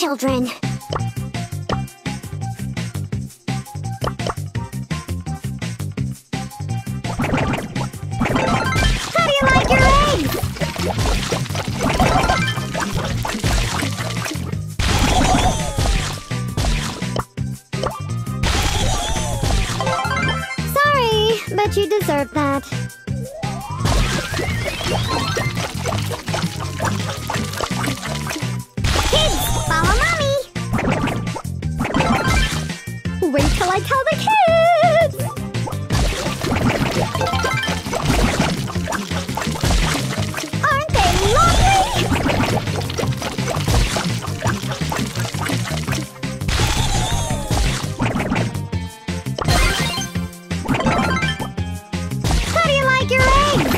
children. How do you like your eggs? Sorry, but you deserve that. Kids, follow mommy! Wait till I tell the kids! Aren't they lovely? How do you like your eggs?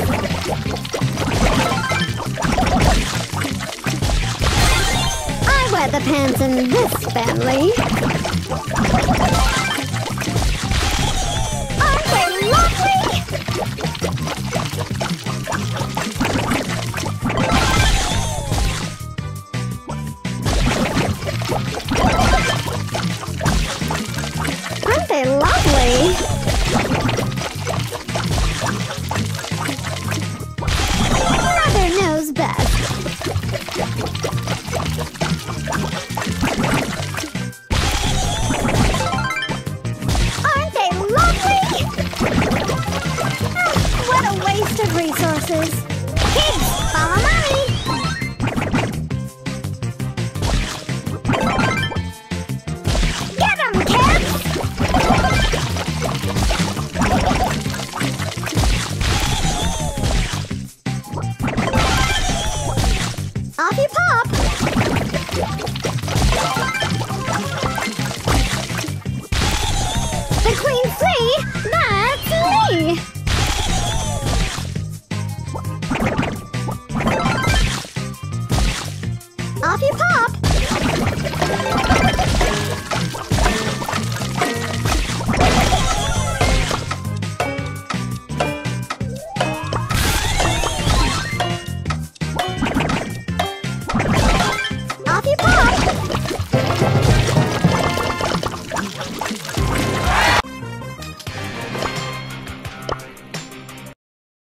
I wear the pants in this family.